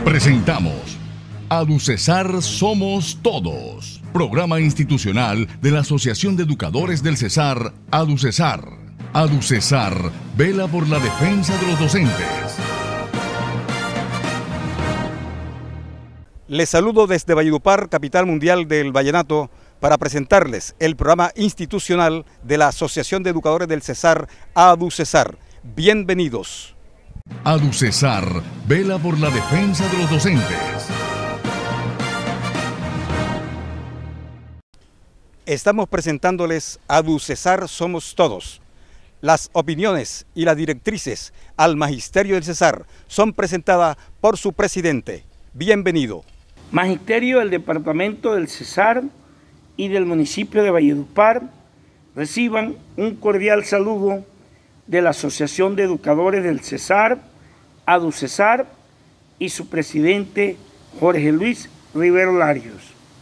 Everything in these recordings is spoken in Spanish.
Presentamos ADUCESAR Somos Todos, programa institucional de la Asociación de Educadores del Cesar, ADUCESAR. ADUCESAR vela por la defensa de los docentes. Les saludo desde Valledupar, capital mundial del vallenato, para presentarles el programa institucional de la Asociación de Educadores del Cesar, ADUCESAR. Bienvenidos. ADUCESAR vela por la defensa de los docentes. Estamos presentándoles ADUCESAR Somos Todos. Las opiniones y las directrices al Magisterio del Cesar son presentadas por su presidente. Bienvenido. Magisterio del Departamento del Cesar y del municipio de Valledupar, reciban un cordial saludo de la Asociación de Educadores del Cesar, ADUCESAR, y su presidente Jorge Luis Rivero Larios.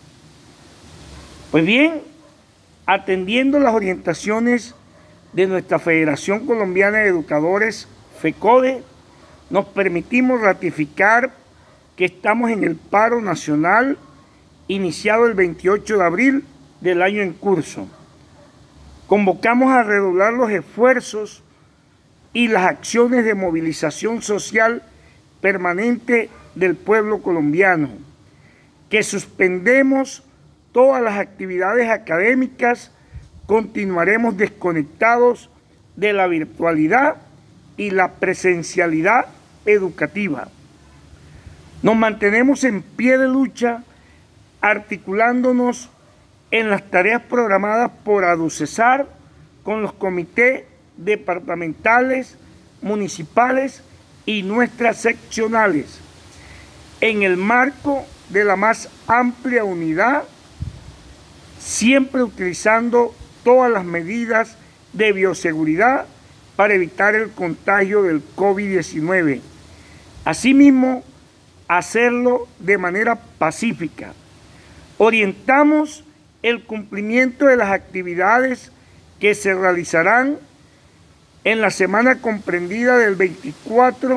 Pues bien, atendiendo las orientaciones de nuestra Federación Colombiana de Educadores, FECODE, nos permitimos ratificar que estamos en el paro nacional iniciado el 28 de abril del año en curso. Convocamos a redoblar los esfuerzos y las acciones de movilización social permanente del pueblo colombiano, que suspendemos todas las actividades académicas, continuaremos desconectados de la virtualidad y la presencialidad educativa. Nos mantenemos en pie de lucha, articulándonos en las tareas programadas por ADUCESAR con los comités departamentales, municipales y nuestras seccionales, en el marco de la más amplia unidad, siempre utilizando todas las medidas de bioseguridad para evitar el contagio del COVID-19. Asimismo, hacerlo de manera pacífica. Orientamos el cumplimiento de las actividades que se realizarán en la semana comprendida del 24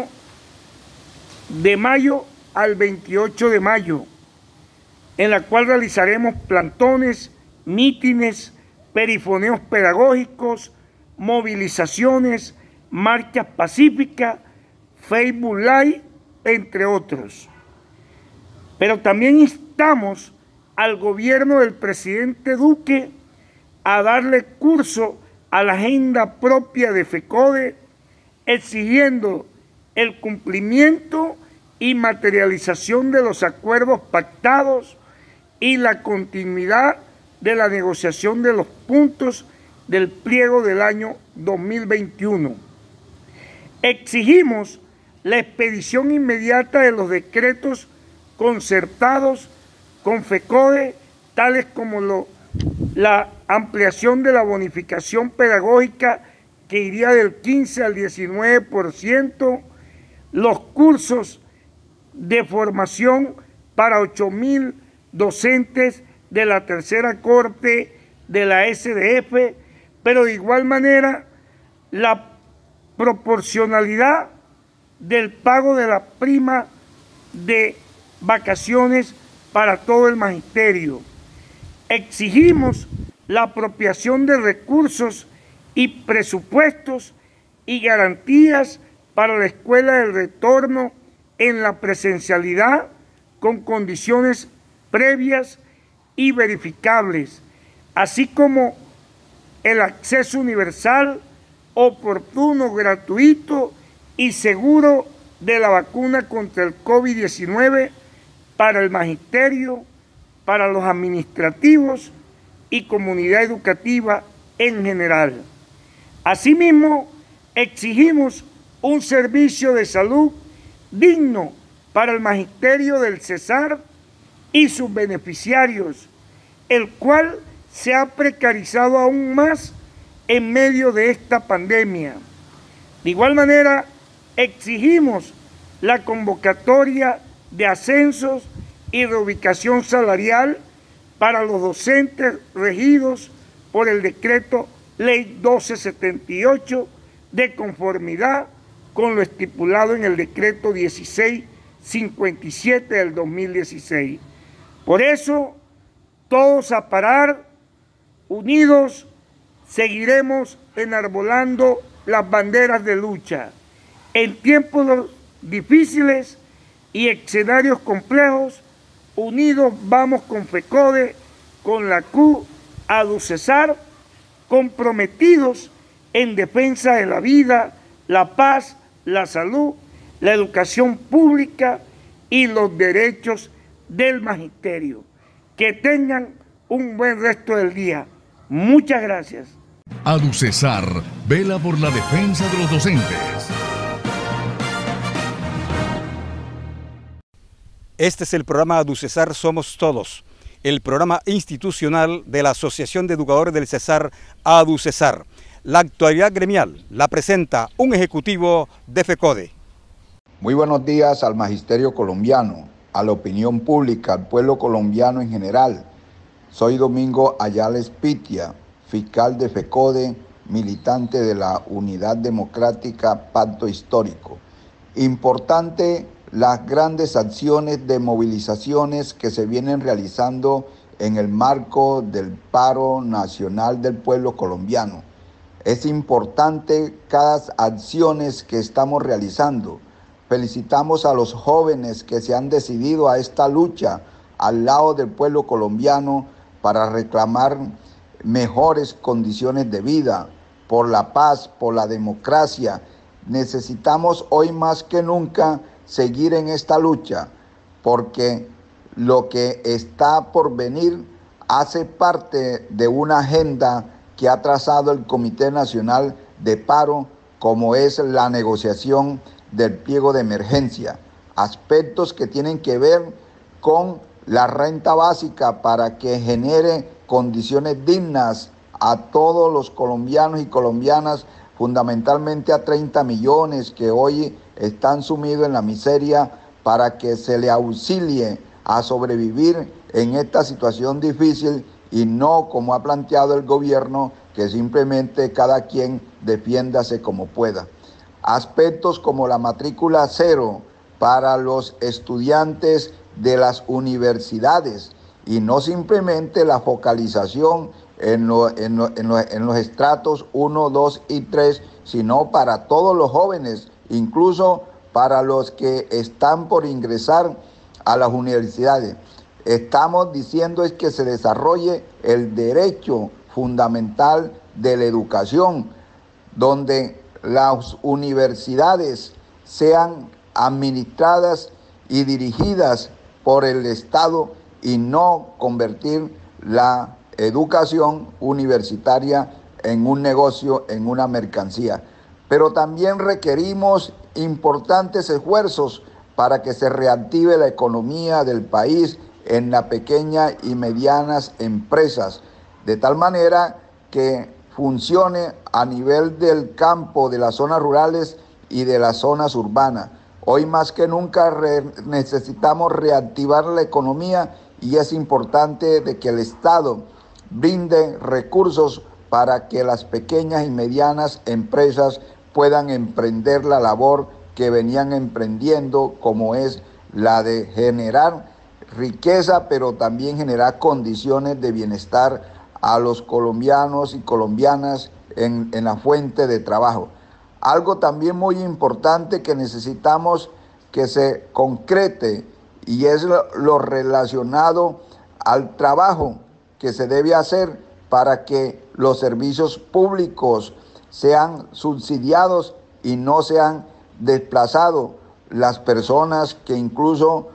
de mayo al 28 de mayo, en la cual realizaremos plantones, mítines, perifoneos pedagógicos, movilizaciones, marchas pacíficas, Facebook Live, entre otros. Pero también instamos al gobierno del presidente Duque a darle curso a la agenda propia de FECODE, exigiendo el cumplimiento y materialización de los acuerdos pactados y la continuidad de la negociación de los puntos del pliego del año 2021. Exigimos la expedición inmediata de los decretos concertados con FECODE, tales como la ampliación de la bonificación pedagógica que iría del 15 al 19%, los cursos de formación para 8.000 docentes de la tercera corte de la SDF, pero de igual manera la proporcionalidad del pago de la prima de vacaciones para todo el magisterio. Exigimos la apropiación de recursos y presupuestos y garantías para la escuela del retorno en la presencialidad con condiciones previas y verificables, así como el acceso universal, oportuno, gratuito y seguro de la vacuna contra el COVID-19 para el magisterio, para los administrativos y comunidad educativa en general. Asimismo, exigimos un servicio de salud digno para el magisterio del Cesar y sus beneficiarios, el cual se ha precarizado aún más en medio de esta pandemia. De igual manera, exigimos la convocatoria de ascensos y reubicación salarial para los docentes regidos por el decreto Ley 1278 de conformidad con lo estipulado en el decreto 16 57 del 2016. Por eso, todos a parar, unidos, seguiremos enarbolando las banderas de lucha. En tiempos difíciles y escenarios complejos, unidos vamos con FECODE, con la CUT, ADUCESAR, comprometidos en defensa de la vida, la paz, la salud, la educación pública y los derechos del magisterio. Que tengan un buen resto del día. Muchas gracias. ADUCESAR vela por la defensa de los docentes. Este es el programa ADUCESAR Somos Todos, el programa institucional de la Asociación de Educadores del Cesar, ADUCESAR. La actualidad gremial la presenta un ejecutivo de FECODE. Muy buenos días al magisterio colombiano, a la opinión pública, al pueblo colombiano en general. Soy Domingo Ayala Espitia, fiscal de FECODE, militante de la Unidad Democrática Pacto Histórico. Importante las grandes acciones de movilizaciones que se vienen realizando en el marco del paro nacional del pueblo colombiano. Es importante cada acciones que estamos realizando. Felicitamos a los jóvenes que se han decidido a esta lucha al lado del pueblo colombiano para reclamar mejores condiciones de vida, por la paz, por la democracia. Necesitamos hoy más que nunca seguir en esta lucha, porque lo que está por venir hace parte de una agenda que ha trazado el Comité Nacional de Paro, como es la negociación del pliego de emergencia, aspectos que tienen que ver con la renta básica para que genere condiciones dignas a todos los colombianos y colombianas, fundamentalmente a 30 millones que hoy están sumidos en la miseria, para que se le auxilie a sobrevivir en esta situación difícil y no como ha planteado el gobierno, que simplemente cada quien defiéndase como pueda. Aspectos como la matrícula cero para los estudiantes de las universidades y no simplemente la focalización en los estratos 1, 2 y 3, sino para todos los jóvenes, incluso para los que están por ingresar a las universidades. Estamos diciendo es que se desarrolle el derecho fundamental de la educación, donde las universidades sean administradas y dirigidas por el Estado y no convertir la educación universitaria en un negocio, en una mercancía. Pero también requerimos importantes esfuerzos para que se reactive la economía del país en las pequeñas y medianas empresas, de tal manera que funcione a nivel del campo, de las zonas rurales y de las zonas urbanas. Hoy más que nunca necesitamos reactivar la economía y es importante de que el Estado brinde recursos para que las pequeñas y medianas empresas puedan emprender la labor que venían emprendiendo, como es la de generar riqueza, pero también generar condiciones de bienestar a los colombianos y colombianas en la fuente de trabajo. Algo también muy importante que necesitamos que se concrete y es lo relacionado al trabajo que se debe hacer para que los servicios públicos sean subsidiados y no sean desplazados las personas que incluso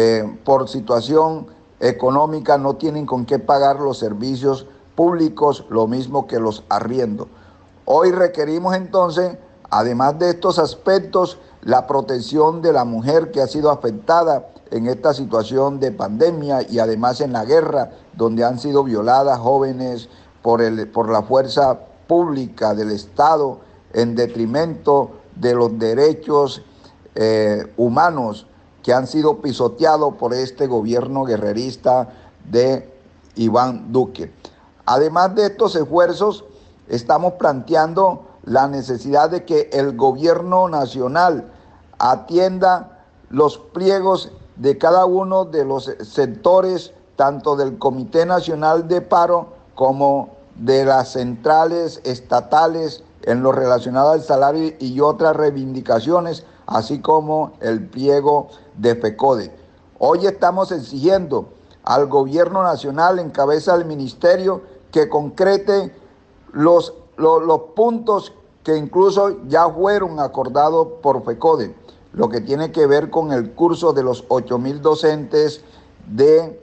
por situación económica no tienen con qué pagar los servicios públicos, lo mismo que los arriendos. Hoy requerimos entonces, además de estos aspectos, la protección de la mujer que ha sido afectada en esta situación de pandemia y además en la guerra, donde han sido violadas jóvenes por la fuerza pública del Estado en detrimento de los derechos humanos que han sido pisoteados por este gobierno guerrerista de Iván Duque. Además de estos esfuerzos, estamos planteando la necesidad de que el gobierno nacional atienda los pliegos de cada uno de los sectores, tanto del Comité Nacional de Paro como de las centrales estatales en lo relacionado al salario y otras reivindicaciones, así como el pliego de FECODE. Hoy estamos exigiendo al gobierno nacional, en cabeza del ministerio, que concrete los puntos que incluso ya fueron acordados por FECODE, lo que tiene que ver con el curso de los 8.000 docentes del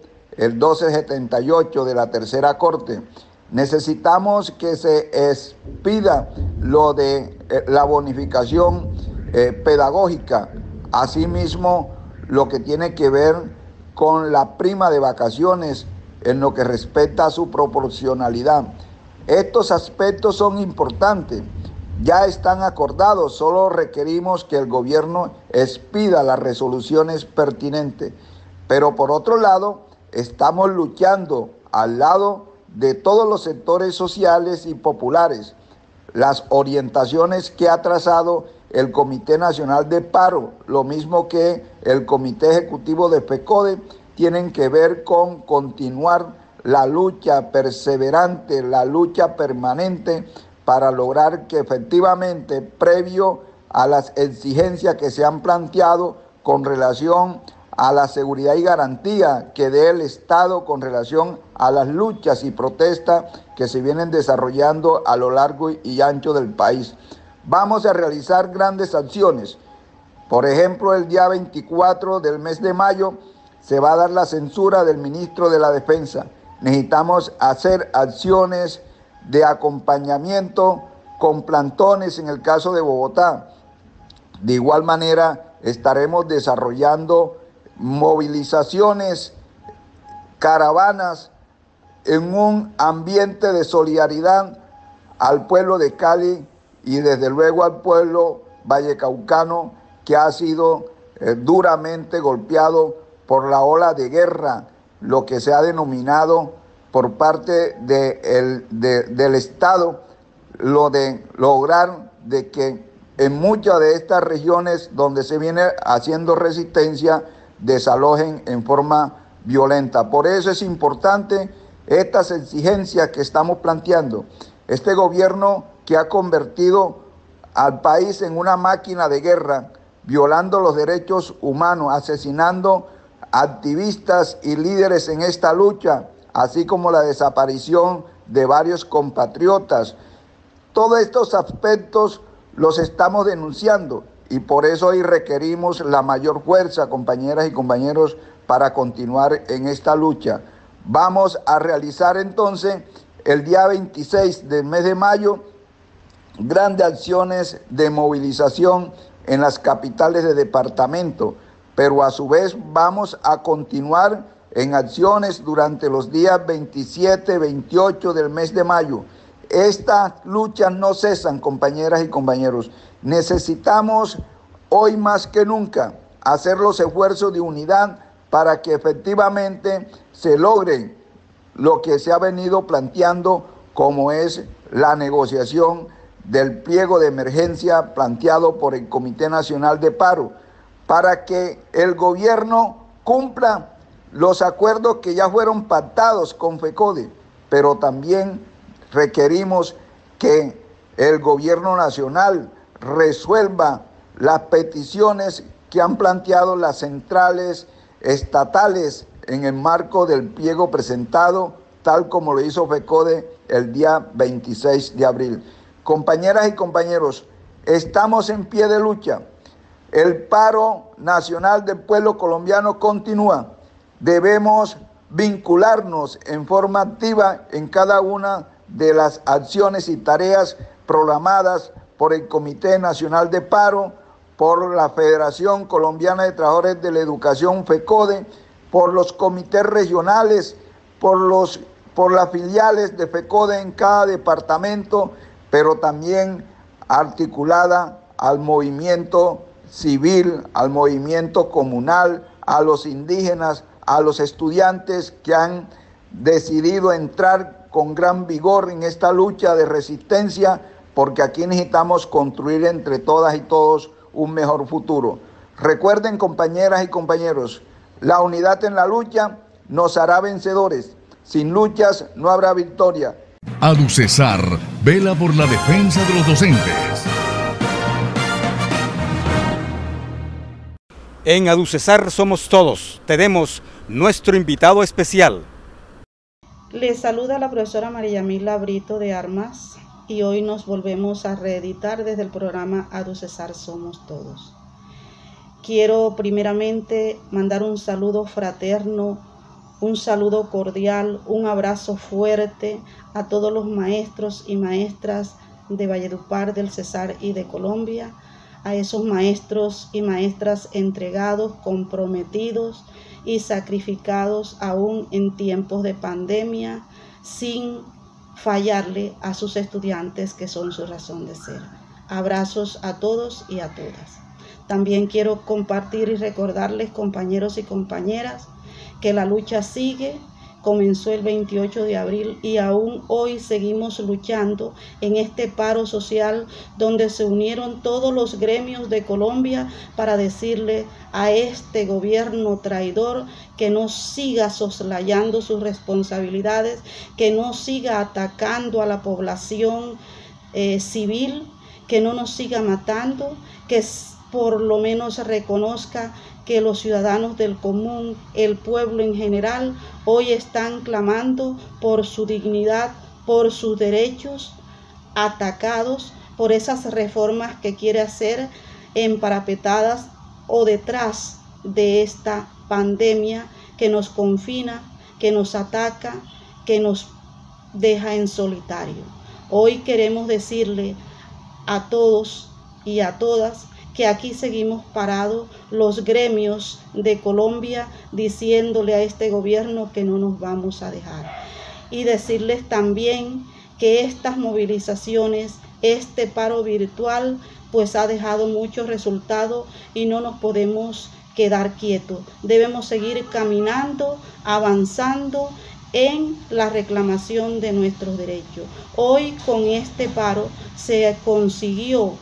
1278 de la Tercera Corte. Necesitamos que se expida lo de la bonificación pedagógica, asimismo lo que tiene que ver con la prima de vacaciones en lo que respecta a su proporcionalidad. Estos aspectos son importantes, ya están acordados, solo requerimos que el gobierno expida las resoluciones pertinentes. Pero por otro lado, estamos luchando al lado de todos los sectores sociales y populares. Las orientaciones que ha trazado el Comité Nacional de Paro, lo mismo que el Comité Ejecutivo de FECODE, tienen que ver con continuar la lucha perseverante, la lucha permanente para lograr que efectivamente, previo a las exigencias que se han planteado con relación a la seguridad y garantía que dé el Estado con relación a las luchas y protestas que se vienen desarrollando a lo largo y ancho del país. Vamos a realizar grandes acciones. Por ejemplo, el día 24 del mes de mayo se va a dar la censura del ministro de la Defensa. Necesitamos hacer acciones de acompañamiento con plantones en el caso de Bogotá. De igual manera, estaremos desarrollando movilizaciones, caravanas, en un ambiente de solidaridad al pueblo de Cali y desde luego al pueblo vallecaucano que ha sido duramente golpeado por la ola de guerra, lo que se ha denominado por parte del Estado, lo de lograr de que en muchas de estas regiones donde se viene haciendo resistencia, desalojen en forma violenta. Por eso es importante estas exigencias que estamos planteando. Este gobierno que ha convertido al país en una máquina de guerra, violando los derechos humanos, asesinando activistas y líderes en esta lucha, así como la desaparición de varios compatriotas. Todos estos aspectos los estamos denunciando y por eso hoy requerimos la mayor fuerza, compañeras y compañeros, para continuar en esta lucha. Vamos a realizar entonces el día 26 del mes de mayo grandes acciones de movilización en las capitales de departamento, pero a su vez vamos a continuar en acciones durante los días 27, 28 del mes de mayo. Estas luchas no cesan, compañeras y compañeros. Necesitamos hoy más que nunca hacer los esfuerzos de unidad para que efectivamente se logre lo que se ha venido planteando, como es la negociación del pliego de emergencia planteado por el Comité Nacional de Paro, para que el gobierno cumpla los acuerdos que ya fueron pactados con FECODE, pero también requerimos que el gobierno nacional resuelva las peticiones que han planteado las centrales estatales en el marco del pliego presentado, tal como lo hizo FECODE el día 26 de abril. Compañeras y compañeros, estamos en pie de lucha. El paro nacional del pueblo colombiano continúa. Debemos vincularnos en forma activa en cada una de las acciones y tareas programadas por el Comité Nacional de Paro, por la Federación Colombiana de Trabajadores de la Educación, FECODE, por los comités regionales, por las filiales de FECODE en cada departamento, pero también articulada al movimiento civil, al movimiento comunal, a los indígenas, a los estudiantes que han decidido entrar con gran vigor en esta lucha de resistencia, porque aquí necesitamos construir entre todas y todos un mejor futuro. Recuerden, compañeras y compañeros, la unidad en la lucha nos hará vencedores. Sin luchas no habrá victoria. ADUCESAR vela por la defensa de los docentes. En ADUCESAR somos todos. Tenemos nuestro invitado especial. Les saluda la profesora María Yamila Brito de Armas y hoy nos volvemos a reeditar desde el programa ADUCESAR Somos Todos. Quiero primeramente mandar un saludo fraterno, un saludo cordial, un abrazo fuerte a todos los maestros y maestras de Valledupar, del Cesar y de Colombia, a esos maestros y maestras entregados, comprometidos y sacrificados aún en tiempos de pandemia, sin fallarle a sus estudiantes que son su razón de ser. Abrazos a todos y a todas. También quiero compartir y recordarles, compañeros y compañeras, que la lucha sigue. Comenzó el 28 de abril y aún hoy seguimos luchando en este paro social donde se unieron todos los gremios de Colombia para decirle a este gobierno traidor que no siga soslayando sus responsabilidades, que no siga atacando a la población civil, que no nos siga matando, que por lo menos reconozca que los ciudadanos del común, el pueblo en general, hoy están clamando por su dignidad, por sus derechos, atacados por esas reformas que quiere hacer emparapetadas o detrás de esta pandemia que nos confina, que nos ataca, que nos deja en solitario. Hoy queremos decirle a todos y a todas que aquí seguimos parados, los gremios de Colombia, diciéndole a este gobierno que no nos vamos a dejar. Y decirles también que estas movilizaciones, este paro virtual, pues ha dejado muchos resultados y no nos podemos quedar quietos. Debemos seguir caminando, avanzando en la reclamación de nuestros derechos. Hoy con este paro se ha conseguido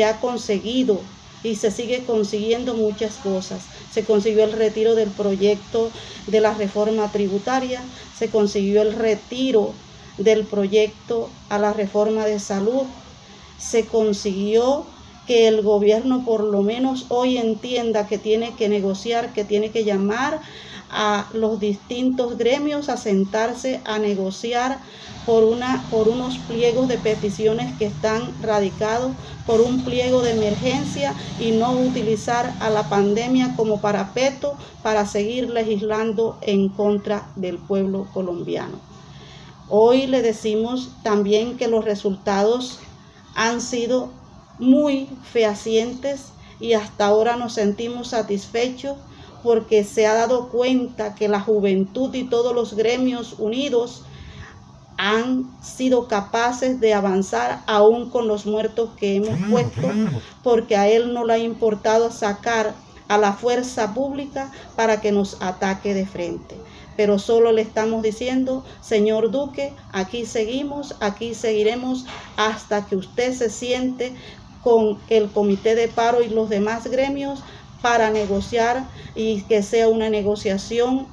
y se sigue consiguiendo muchas cosas. Se consiguió el retiro del proyecto de la reforma tributaria, se consiguió el retiro del proyecto a la reforma de salud, se consiguió que el gobierno por lo menos hoy entienda que tiene que negociar, que tiene que llamar a los distintos gremios a sentarse a negociar por unos pliegos de peticiones que están radicados, por un pliego de emergencia y no utilizar a la pandemia como parapeto para seguir legislando en contra del pueblo colombiano. Hoy le decimos también que los resultados han sido muy fehacientes y hasta ahora nos sentimos satisfechos porque se ha dado cuenta que la juventud y todos los gremios unidos han sido capaces de avanzar aún con los muertos que hemos puesto, porque a él no le ha importado sacar a la fuerza pública para que nos ataque de frente. Pero solo le estamos diciendo, señor Duque, aquí seguimos, aquí seguiremos hasta que usted se siente con el comité de paro y los demás gremios para negociar y que sea una negociación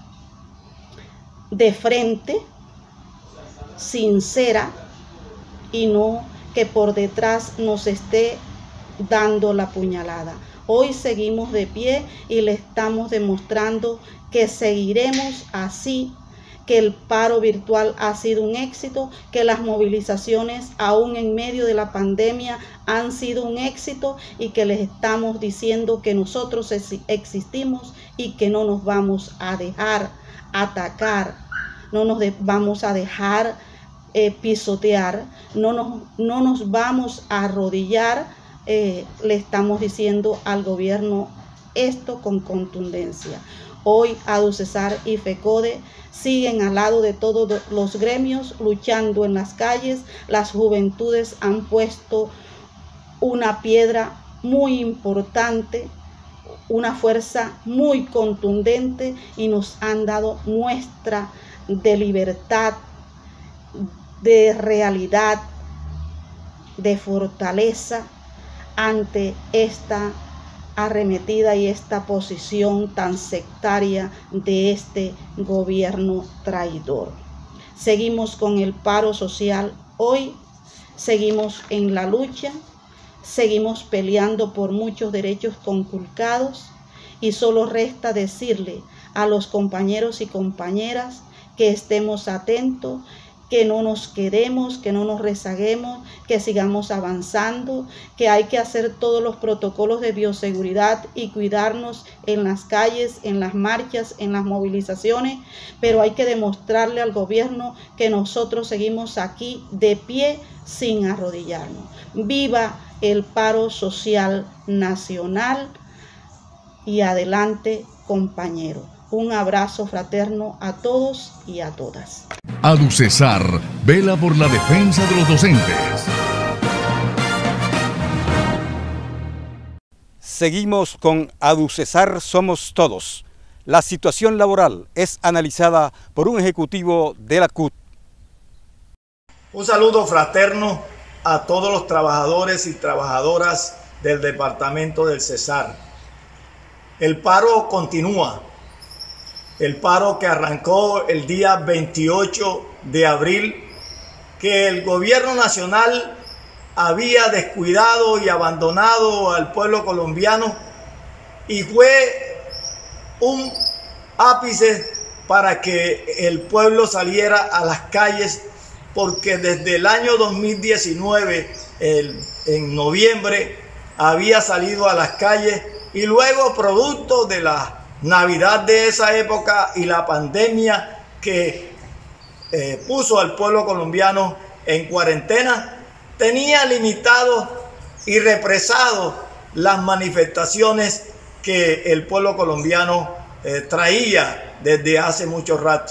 de frente, sincera y no que por detrás nos esté dando la puñalada. Hoy seguimos de pie y le estamos demostrando que seguiremos así, que el paro virtual ha sido un éxito, que las movilizaciones aún en medio de la pandemia han sido un éxito y que les estamos diciendo que nosotros existimos y que no nos vamos a dejar atacar, no nos vamos a dejar pisotear, no nos vamos a arrodillar. Le estamos diciendo al gobierno esto con contundencia. Hoy ADUCESAR y FECODE siguen al lado de todos los gremios luchando en las calles. Las juventudes han puesto una piedra muy importante, una fuerza muy contundente y nos han dado muestra de libertad, de realidad, de fortaleza ante esta arremetida y esta posición tan sectaria de este gobierno traidor. Seguimos con el paro social hoy, seguimos en la lucha, seguimos peleando por muchos derechos conculcados y solo resta decirle a los compañeros y compañeras que estemos atentos, que no nos quedemos, que no nos rezaguemos, que sigamos avanzando, que hay que hacer todos los protocolos de bioseguridad y cuidarnos en las calles, en las marchas, en las movilizaciones, pero hay que demostrarle al gobierno que nosotros seguimos aquí de pie sin arrodillarnos. ¡Viva el paro social nacional! Y adelante, compañeros. Un abrazo fraterno a todos y a todas. ADUCESAR vela por la defensa de los docentes. Seguimos con ADUCESAR Somos Todos. La situación laboral es analizada por un ejecutivo de la CUT. Un saludo fraterno a todos los trabajadores y trabajadoras del departamento del Cesar. El paro continúa. El paro que arrancó el día 28 de abril, que el gobierno nacional había descuidado y abandonado al pueblo colombiano, y fue un ápice para que el pueblo saliera a las calles, porque desde el año 2019, en noviembre, había salido a las calles, y luego, producto de la Navidad de esa época y la pandemia que puso al pueblo colombiano en cuarentena, tenía limitado y represado las manifestaciones que el pueblo colombiano traía desde hace mucho rato.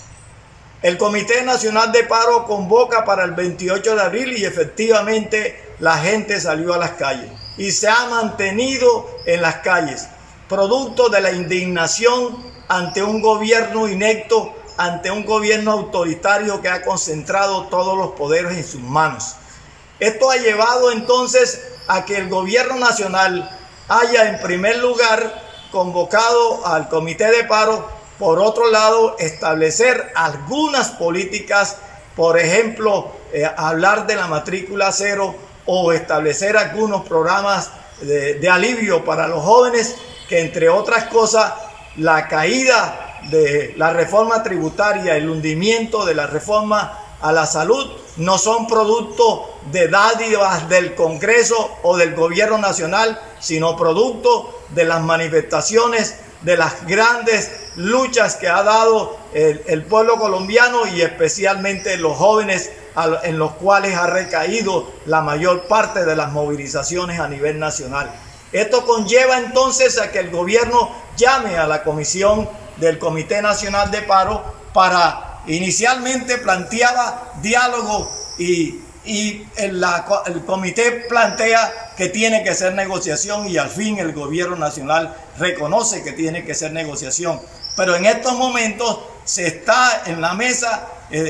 El Comité Nacional de Paro convoca para el 28 de abril y efectivamente la gente salió a las calles y se ha mantenido en las calles, producto de la indignación ante un gobierno inepto, ante un gobierno autoritario que ha concentrado todos los poderes en sus manos. Esto ha llevado entonces a que el gobierno nacional haya en primer lugar convocado al comité de paro, por otro lado establecer algunas políticas, por ejemplo, hablar de la matrícula cero o establecer algunos programas de alivio para los jóvenes, que entre otras cosas la caída de la reforma tributaria, el hundimiento de la reforma a la salud no son producto de dádivas del Congreso o del gobierno nacional, sino producto de las manifestaciones, de las grandes luchas que ha dado el pueblo colombiano y especialmente los jóvenes, en los cuales ha recaído la mayor parte de las movilizaciones a nivel nacional. Esto conlleva entonces a que el gobierno llame a la comisión del Comité Nacional de Paro para, inicialmente planteaba diálogo y el comité plantea que tiene que ser negociación y al fin el gobierno nacional reconoce que tiene que ser negociación. Pero en estos momentos se está en la mesa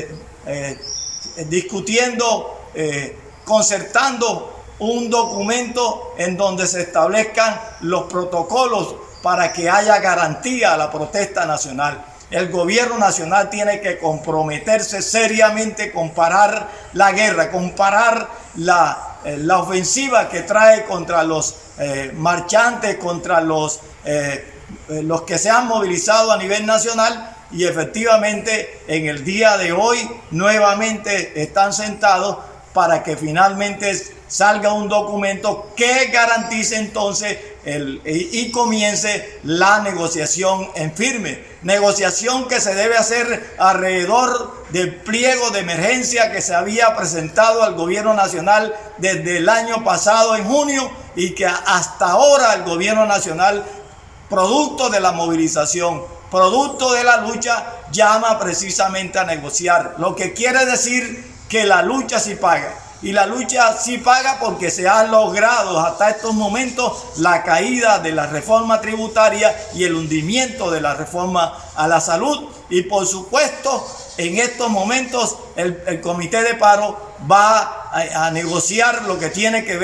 discutiendo, concertando un documento en donde se establezcan los protocolos para que haya garantía a la protesta nacional. El gobierno nacional tiene que comprometerse seriamente con parar la guerra, con parar la ofensiva que trae contra los marchantes, contra los que se han movilizado a nivel nacional, y efectivamente en el día de hoy nuevamente están sentados para que finalmente salga un documento que garantice entonces y comience la negociación en firme. Negociación que se debe hacer alrededor del pliego de emergencia que se había presentado al gobierno nacional desde el año pasado en junio y que hasta ahora el gobierno nacional, producto de la movilización, producto de la lucha, llama precisamente a negociar. Lo que quiere decir que la lucha sí paga. Y la lucha sí paga porque se ha logrado hasta estos momentos la caída de la reforma tributaria y el hundimiento de la reforma a la salud. Y por supuesto, en estos momentos el comité de paro va a negociar lo que tiene que ver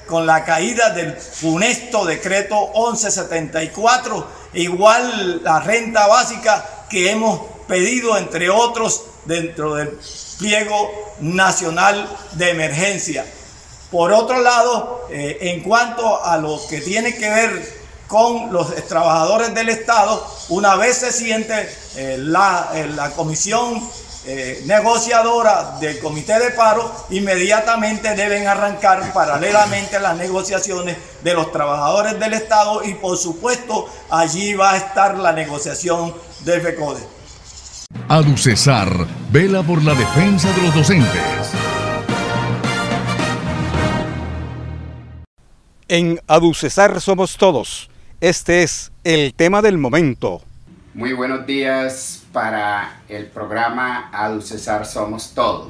con la caída del funesto decreto 1174, igual la renta básica que hemos pedido, entre otros, dentro del pliego nacional de emergencia. Por otro lado, en cuanto a lo que tiene que ver con los trabajadores del Estado, una vez se siente la comisión negociadora del comité de paro, inmediatamente deben arrancar paralelamente las negociaciones de los trabajadores del Estado y por supuesto allí va a estar la negociación del FECODE. ADUCESAR vela por la defensa de los docentes. En ADUCESAR somos todos. Este es el tema del momento. Muy buenos días para el programa ADUCESAR Somos Todo.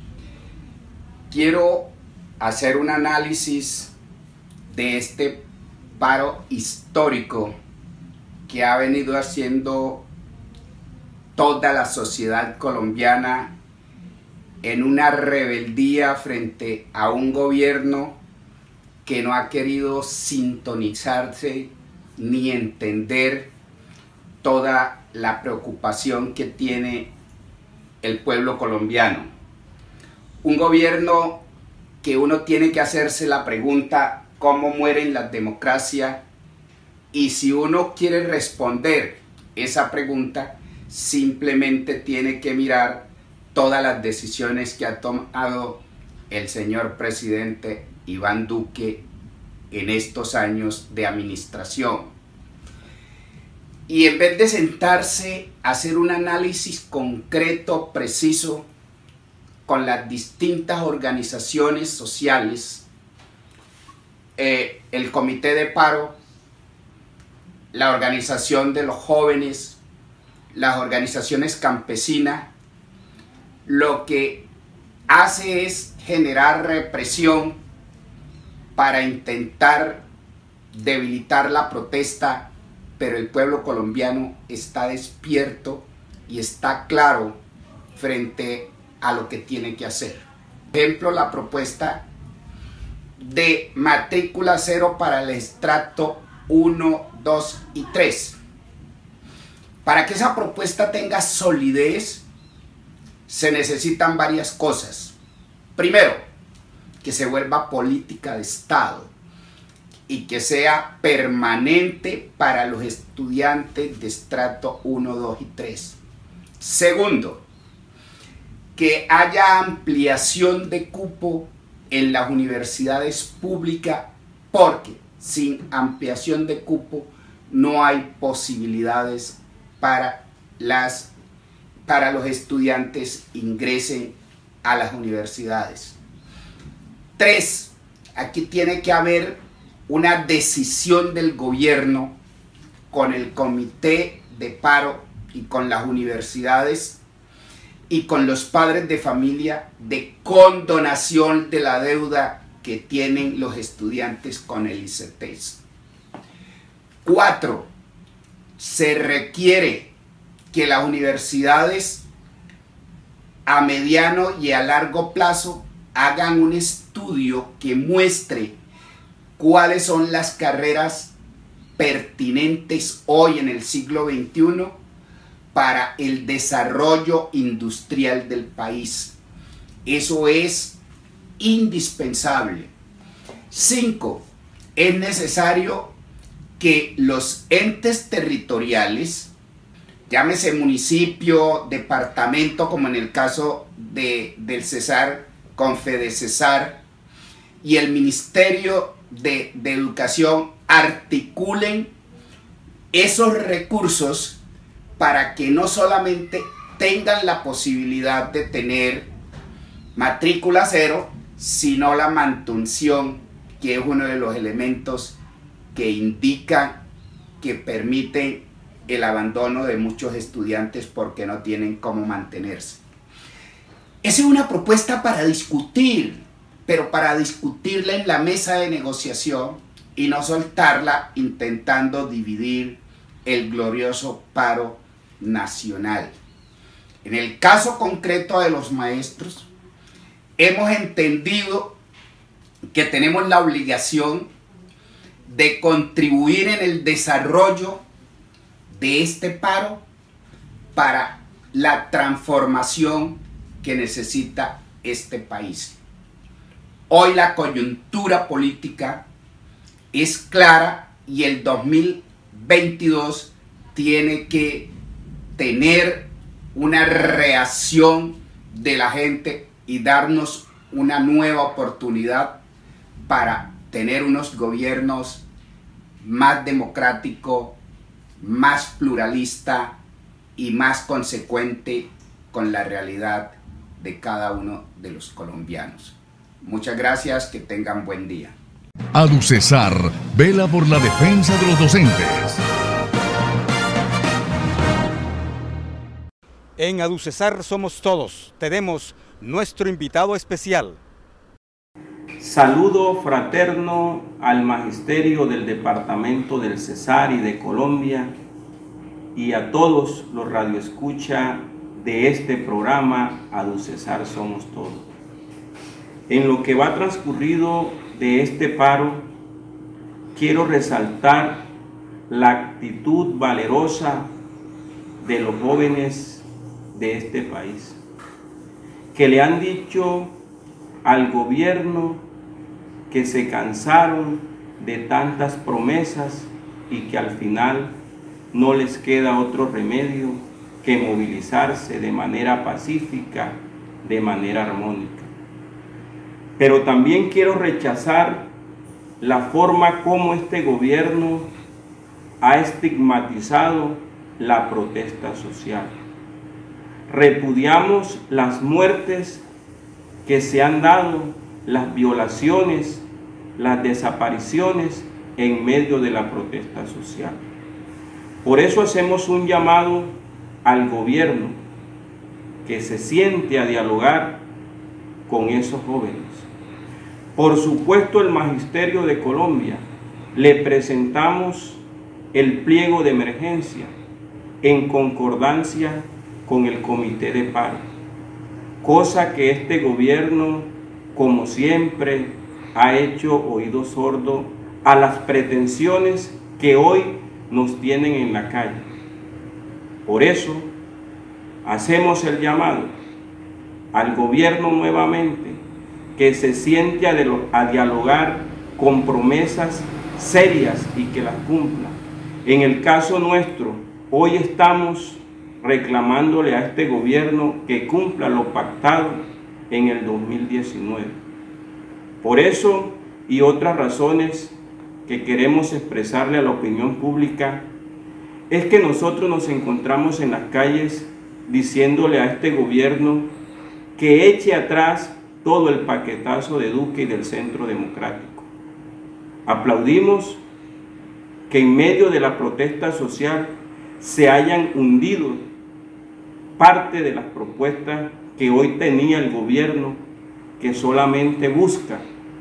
Quiero hacer un análisis de este paro histórico que ha venido haciendo toda la sociedad colombiana en una rebeldía frente a un gobierno que no ha querido sintonizarse ni entender toda la preocupación que tiene el pueblo colombiano. Un gobierno que uno tiene que hacerse la pregunta: ¿cómo mueren las democracias? Y si uno quiere responder esa pregunta, simplemente tiene que mirar todas las decisiones que ha tomado el señor presidente Iván Duque en estos años de administración. Y en vez de sentarse a hacer un análisis concreto, preciso, con las distintas organizaciones sociales, el comité de paro, la organización de los jóvenes, las organizaciones campesinas, lo que hace es generar represión para intentar debilitar la protesta, pero el pueblo colombiano está despierto y está claro frente a lo que tiene que hacer. Por ejemplo, la propuesta de matrícula cero para el estrato 1, 2 y 3. Para que esa propuesta tenga solidez, se necesitan varias cosas. Primero, que se vuelva política de Estado y que sea permanente para los estudiantes de estrato 1, 2 y 3. Segundo, que haya ampliación de cupo en las universidades públicas, porque sin ampliación de cupo no hay posibilidades para los estudiantes ingresen a las universidades. 3. Aquí tiene que haber una decisión del gobierno con el comité de paro y con las universidades y con los padres de familia de condonación de la deuda que tienen los estudiantes con el ICETEX. 4. Se requiere que las universidades a mediano y a largo plazo hagan un estudio que muestre cuáles son las carreras pertinentes hoy en el siglo XXI para el desarrollo industrial del país. Eso es indispensable. 5. Es necesario que los entes territoriales, llámese municipio, departamento, como en el caso del Cesar, con FEDECESAR, y el Ministerio de Educación, articulen esos recursos para que no solamente tengan la posibilidad de tener matrícula cero, sino la mantención, que es uno de los elementos que indica que permiten el abandono de muchos estudiantes porque no tienen cómo mantenerse. Esa es una propuesta para discutir, pero para discutirla en la mesa de negociación y no soltarla intentando dividir el glorioso paro nacional. En el caso concreto de los maestros, hemos entendido que tenemos la obligación de contribuir en el desarrollo de este paro para la transformación que necesita este país. Hoy la coyuntura política es clara y el 2022 tiene que tener una reacción de la gente y darnos una nueva oportunidad para tener unos gobiernos más democráticos, más pluralistas y más consecuentes con la realidad de cada uno de los colombianos. Muchas gracias, que tengan buen día. ADUCESAR vela por la defensa de los docentes. En ADUCESAR Somos Todos tenemos nuestro invitado especial. Saludo fraterno al magisterio del departamento del Cesar y de Colombia y a todos los radioescucha de este programa ADUCESAR Somos Todos. En lo que va transcurrido de este paro, quiero resaltar la actitud valerosa de los jóvenes de este país, que le han dicho al gobierno que se cansaron de tantas promesas y que al final no les queda otro remedio que movilizarse de manera pacífica, de manera armónica. Pero también quiero rechazar la forma como este gobierno ha estigmatizado la protesta social. Repudiamos las muertes que se han dado, las violaciones, las desapariciones en medio de la protesta social. Por eso hacemos un llamado al gobierno que se siente a dialogar con esos jóvenes. Por supuesto, el Magisterio de Colombia le presentamos el pliego de emergencia en concordancia con el Comité de Paro, cosa que este gobierno, como siempre, ha hecho oído sordo a las pretensiones que hoy nos tienen en la calle. Por eso, hacemos el llamado al gobierno nuevamente que se siente a dialogar con promesas serias y que las cumpla. En el caso nuestro, hoy estamos reclamándole a este gobierno que cumpla lo pactado en el 2019. Por eso y otras razones que queremos expresarle a la opinión pública es que nosotros nos encontramos en las calles diciéndole a este gobierno que eche atrás todo el paquetazo de Duque y del Centro Democrático. Aplaudimos que en medio de la protesta social se hayan hundido parte de las propuestas que hoy tenía el gobierno, que solamente busca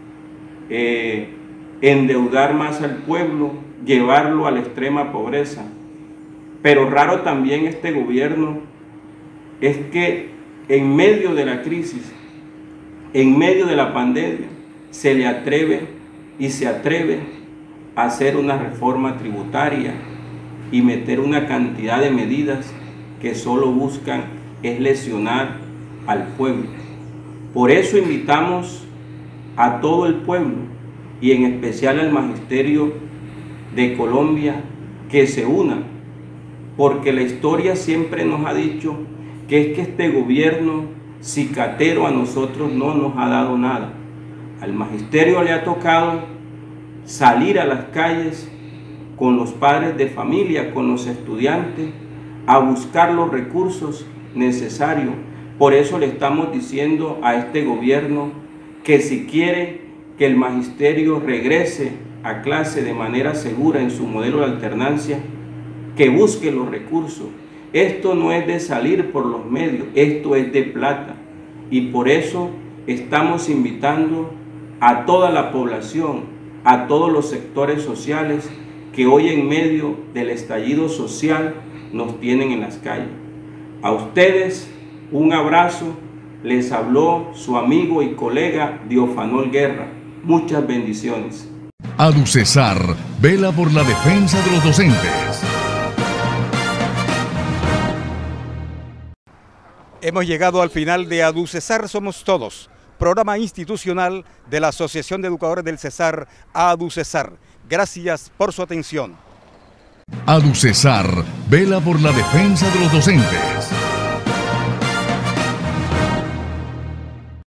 endeudar más al pueblo, llevarlo a la extrema pobreza. Pero raro también este gobierno es que en medio de la crisis, en medio de la pandemia, se le atreve y se atreve a hacer una reforma tributaria y meter una cantidad de medidas que solo buscan es lesionar al pueblo. Por eso invitamos a todo el pueblo y en especial al Magisterio de Colombia que se unan, porque la historia siempre nos ha dicho que es que este gobierno cicatero a nosotros no nos ha dado nada. Al magisterio le ha tocado salir a las calles con los padres de familia, con los estudiantes, a buscar los recursos necesarios. Por eso le estamos diciendo a este gobierno que si quiere que el magisterio regrese a clase de manera segura en su modelo de alternancia, que busque los recursos. Esto no es de salir por los medios, esto es de plata. Y por eso estamos invitando a toda la población, a todos los sectores sociales que hoy en medio del estallido social nos tienen en las calles. A ustedes un abrazo, les habló su amigo y colega Diofanol Guerra. Muchas bendiciones. ADUCESAR vela por la defensa de los docentes. Hemos llegado al final de ADUCESAR Somos Todos, programa institucional de la Asociación de Educadores del Cesar, ADUCESAR. Gracias por su atención. ADUCESAR vela por la defensa de los docentes.